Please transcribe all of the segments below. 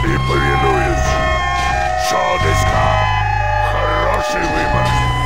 и повинуюсь. Шодыска, хороший выбор.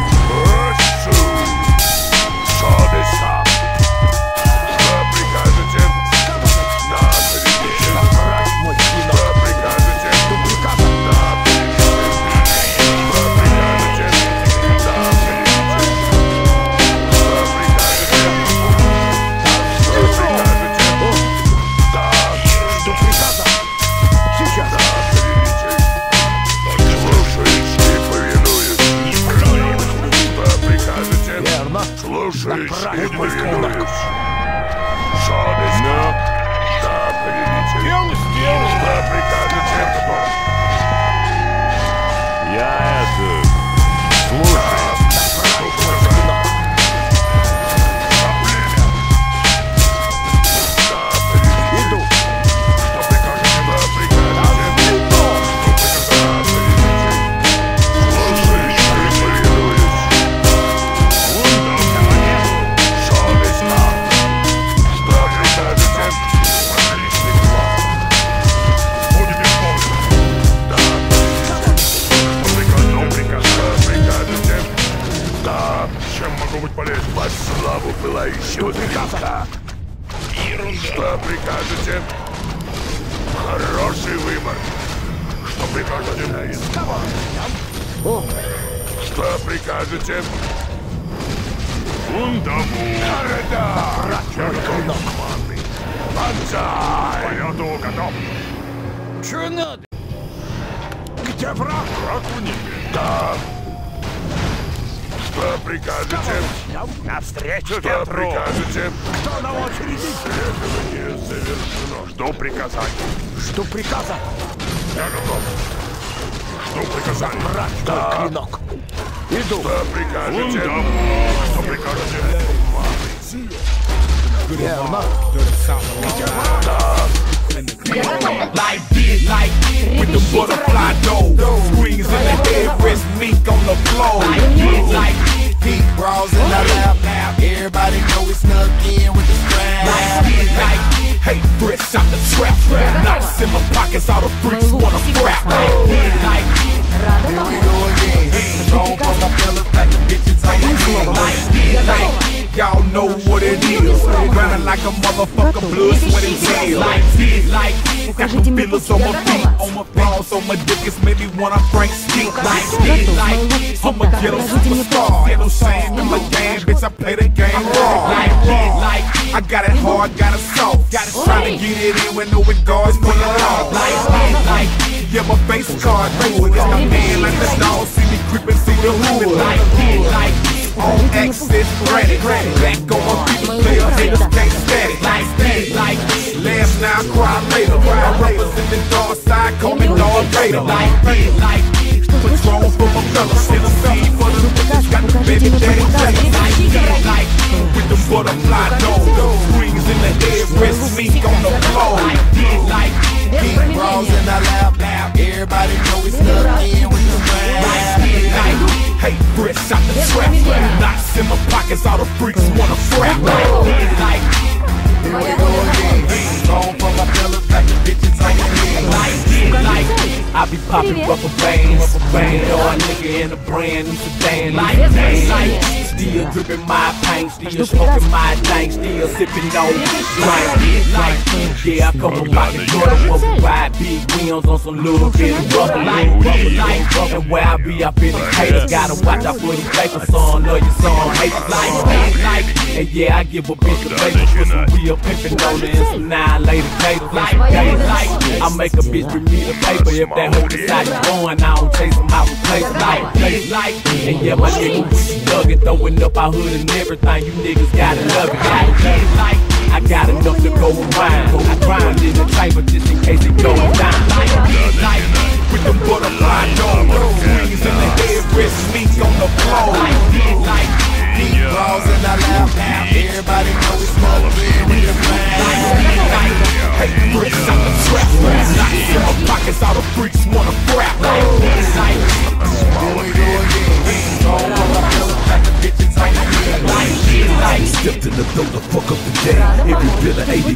Шодыска. Что прикажете? Да, повелитель. Что прикажете? Да, повелитель. Что прикажете? Да, повелитель. Что прикажете? Что прикажете? Да, что приказано? Сейчас. Да, повелитель. Слушаюсь и повинуюсь. Что прикажете? Верно. Слушаюсь и повинуюсь. Шодыска. Да, повелитель. Что прикажете? Я это... Слушай. Иду. Что прикажете? Да, прикажете. Слушаюсь и повинуюсь. Шодыска. Что прикажете? Отличный план. Будет исполнено. Да, что прикажете? Да, чем могу быть полезен? Во славу пылающего клинка. Что прикажете? Хороший выбор. Что прикажете? Что прикажете? Банзай! Полету готов. Чё надо? Где враг? Враг в небе. Да. Что прикажете? Навстречу Что ветру! прикажете? Кто на очереди? Следование завершено. Жду приказаний. Жду приказа. Я готов. Жду приказаний. Брать твой клинок. Иду. Что прикажете? Что прикажете? Верно. Like this, like with the butterfly dough. Screens in the head, wrist mink on the floor. Like Deep bras in the lap. Everybody know we snuck in with the strap. like hey, fresh out the trap. Knots in my pockets, all the freaks wanna frap. Like Here we go again. Strong from my fellas, like the bitches on like y'all know what it is. Running like a motherfucker, blood, sweat and tears. Like got the feelers on my feet, on my balls, on my dick. It's maybe when I Frank Stick. Like I'm a ghetto superstar. Ain't no shame in my game, bitch. I play the game raw. Like I got it hard, got it soft. Got it trying to get it in when no regards pull it off. Like yeah, my face card through it. It's the man like the dog. See me creeping, see the hood. Like on access credit. Back on my feet, player haters can't static. Like last now, cry later. I represent the dark side, call me Darth Vader. Like Patron for my fellas, Tennessee for the bitches, got the baby daddy taste. Like with the butterfly dome, screens in the head, wrist mink on the floor. Like Deep bras in the lap. Everybody know we snuck in with the strap. hey, fresh out the trap. Knots in my pockets, all the freaks wanna frap. Like Here we go again. Strong from my fellas, like the bitches on like I be popping rubber bands, banging on a nigga in a brand new sedan. Like still dripping my paint, still smoking my dank, still sipping no drink. Like yeah, I come from Rocket Jordan, where we ride big wheels on some little bit of rubber. Like and where I be, I been the haters. Gotta watch out for these papers, son. Love your son, haters like. And yeah, I give a bitch a paper for some real pimpin' on it and some 9 later gators. Like I make a bitch bring me the paper. If that hoe decide to going, I don't chase them out with place. Like and yeah, my nigga, we dug it, throwing up our hood and everything. You niggas gotta love it. Like I got enough to go around. I grind in the chamber just in case it goes down. Like with them butterfly dogs, wings in the head, wrist mink on the floor. Like Deep bras in the lap. Everybody know we snuck in with the strap. hey, fresh out the trap. Knots in my pockets, all the freaks wanna frap. Like Here we go again. Strong from my fellas, like the bitches on like Stepped in the door to fuck up the day. Every bit of 80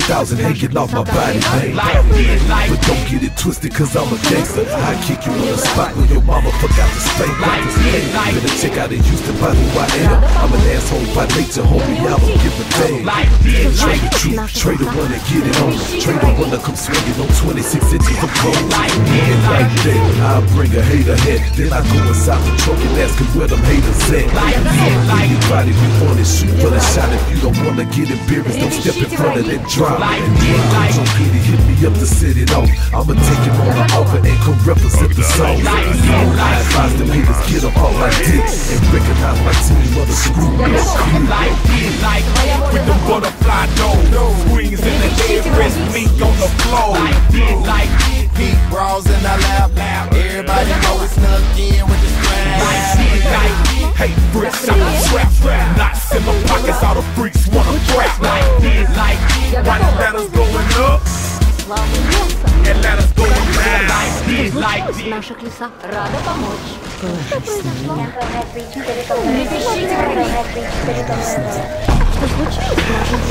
1000 hanging off my body, man. But don't get it twisted, cause I'm a gangster. I kick you on the spot when your mama forgot to spank me. Better check out in Houston by who I am. I'm an asshole by nature, homie, I don't give a damn. Trade the truth, trade the one and get it on. Trade the one that come swinging on 26 inches of gold. And like that, I bring a hater head. Then I go inside the truck and ask him where them haters at. Anybody who wanna shoot for the shot, if you don't wanna get embarrassed, don't step in front of that drop. And don't get it, hit me up to set it off. I'ma take him on the offer and come represent the song. I advise them haters get up all like this and recognize my team of the screw. With the butterfly dough, wings in the air, rest meat on the floor. Pink bras in our lap. Everybody know it's snuck in with the strap. Hey, bricks out the trap, knots in my pockets, all the freaks wanna trap. White Atlanta's going up, Atlanta's going down. Наша Клиса рада помочь. Что произошло? Не пишите про них. Что случилось?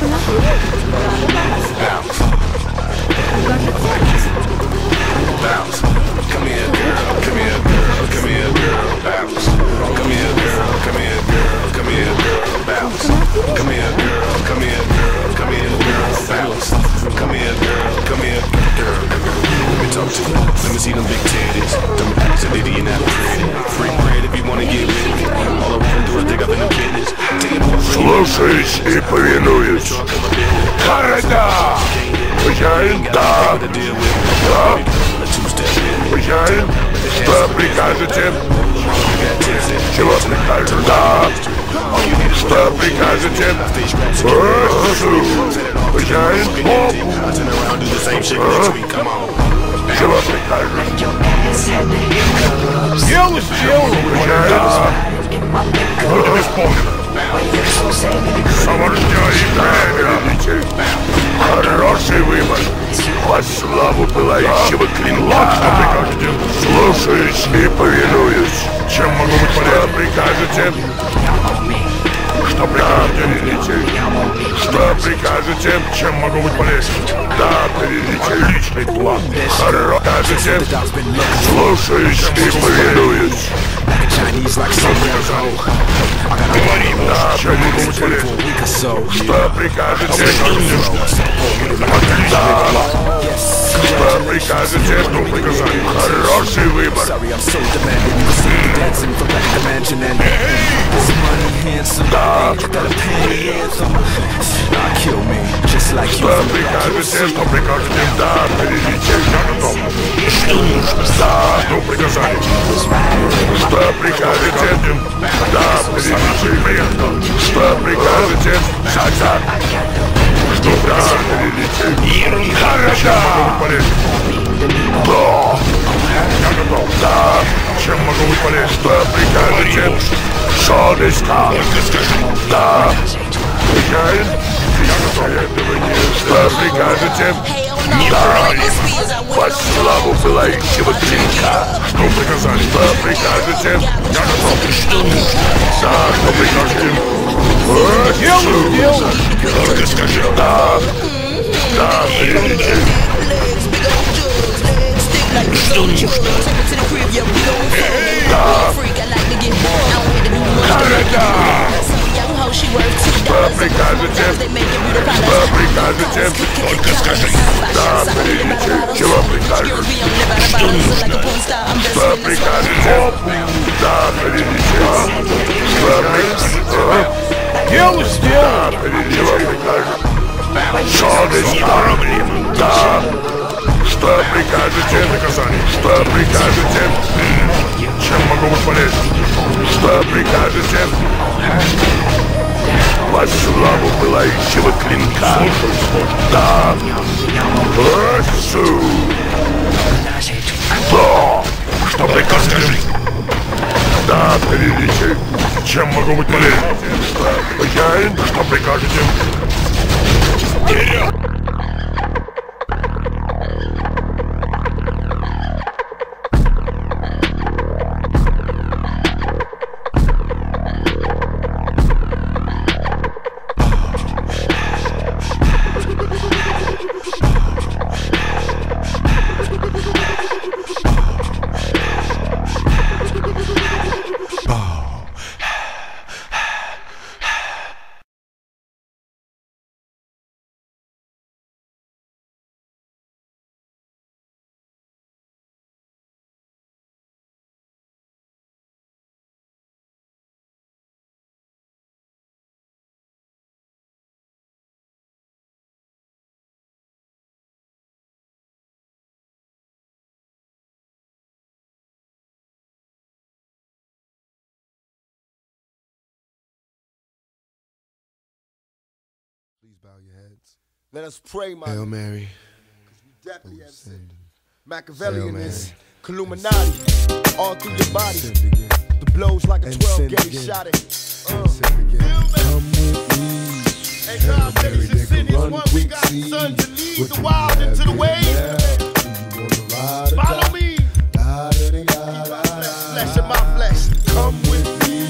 Bounce. Come here, girl. Come here, girl. Come here, girl. Bounce. Come here, girl. Come here, girl. Come here, girl. Bounce. Come here, girl. Come here, girl. Come here, girl. Bounce. Come here, girl. Come here, girl. Let me talk to you. Let me see them big titties. Them backs of Diddy and that pretty. Free bread if you wanna get with me. All I wanna do is dig up in the business. Слушаюсь и повинуюсь. Харада! Хозяин, да. Да. Хозяин, что прикажете? Чего прикажете? Да. Что прикажете? Хозяин, чего прикажете? Дело сделано. Будет исполнено. Саморождённый правитель. Хороший выбор. Во славу пылающего клинка. Что прикажете? Слушаюсь и повинуюсь. Чем могу быть полезен? Прикажете? Что прикажете, повелитель? Что прикажете? Чем могу быть полезен? Да, повелитель. Отличный план. Хорошо. Прикажете? Слушаюсь и повинуюсь. Что приказали? Говорим, да, чем могу быть полезен? Что прикажете? Да. Что прикажете? Что приказали? Хороший выбор. Да. Что прикажете? Что прикажете? Да, повелитель, я готов. Да, что приказали? Что прикажете? Да, повелитель, приехал. Что прикажете? Да. Что да, повелитель? Ерунда, да. Да. Я готов. Да. Чем могу быть полезен? Что прикажете? Совестка. Да. Хозяин? Я готов. Что прикажете? Да. Во славу пылающего клинка. Что приказали? Что прикажете? Я готов. Да. Что прикажете? Дело. Только скажи. Да. Да, повелитель. Да. Харада! Что прикажете? Что прикажете? Только скажи. Да, повелитель. Чего прикажете? Что нужно? Что прикажете? Да, повелитель. Что прикажете? Дело сделано. Да, повелитель. Чего прикажете? Совесть. Да. Что прикажете? Приказание. Что прикажете? Чем могу быть полезен? Что прикажете? Во славу пылающего клинка. Да. Осу. Да. Что прикажете? Да, повелитель. Чем могу быть полезен? Хозяин, что прикажете? Вперед! Please bow your heads. Let us pray, my Hail Mary. definitely have sinned. Hail Machiavellian Mary. is Illuminati all through your body. Sin again. The blows like a And 12 sin gauge again. shot it. Sin again. Come with me. Hey, Hail God, Mary, cities and nigga, cities, run one we quick, got see son to lead what the you wild have into the in wave. now. Do you wanna ride or Follow die? me. Flesh of my flesh. Come with me.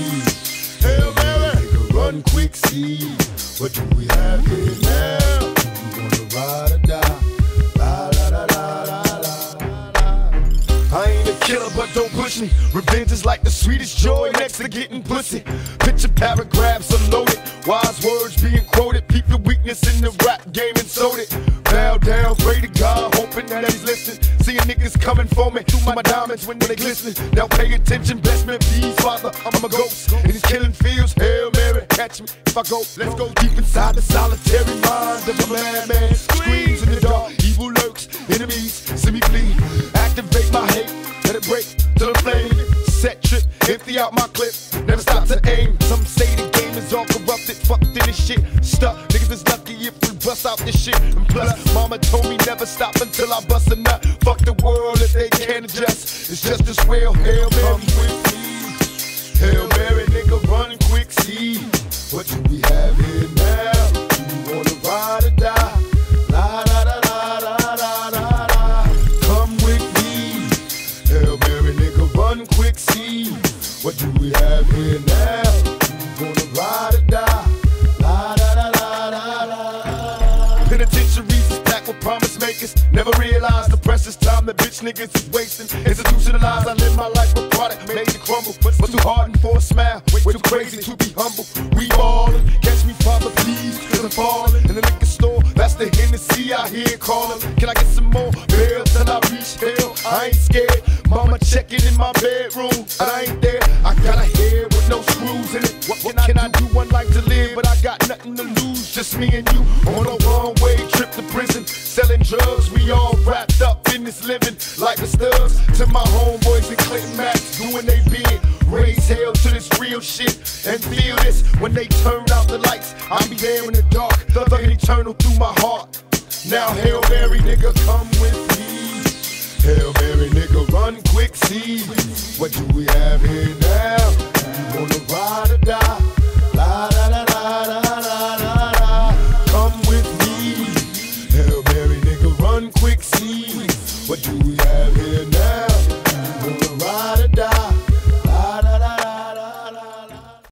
Hail Mary. Nigga, run quick, see what do we have here now? Do you wanna ride or die? La la la la la la la. I ain't a killer, but don't push me. Revenge is like the sweetest joy next to getting pussy. Picture paragraphs unloaded, wise words being quoted. Peep the weakness in the rap game and sold it. Bow down, pray to God, hoping that he's listening. Seeing niggas coming for me through my diamonds when they glisten. Now pay attention, bless me, please, Father. I'm a ghost in these killing fields. Hail Mary, catch me if I go. Let's go deep inside the solitary mind of a madman. Screams in the dark, evil lurks, enemies see me flee. Activate my hate, let it break to the flame. Set trip, empty out my clip, never stop to aim. Some say the game is all corrupted, fucked in this shit. Stuck, niggas is lucky if we bust out this shit. And plus, mama told me never stop until I bust a nut. Fuck the world if they can't adjust. It's just as well. Hail Mary, come with me. Hail Mary, nigga, run quick, see What do we have here now? Do you wanna ride or die? La la la la la la la la. Come with me. Hail Mary, nigga, run quick, see what do we have here now? Do you wanna ride or die? La la la la la la. Penitentiaries is packed with promise makers. Never realized the precious time that bitch niggas is wasting. Institutionalized, I live my life with product made to crumble. But too hardened for a smile, way too crazy to be humble. We ballin', catch me, Father, please, cause I'm falling. In the liquor store, that's the Hennessy I hear calling. Can I get some more bail till I reach hell? I ain't scared. Mama checking in my bedroom, but I ain't there. I got a head with no screws in it. What can I do? One life to live, but I got nothing to lose. Just me and you on a one-way trip to prison. Selling drugs, we all wrapped up in this living like the studs. To my homeboys and Clinton Max doing they bid. Raise hell to this real shit and feel this when they turn out the lights. I'll be there in the dark, thugging eternal through my heart. Now Hail Mary, nigga, come with me. Hail Mary, nigga, run quick, see what do we have here now? Do you wanna ride or die?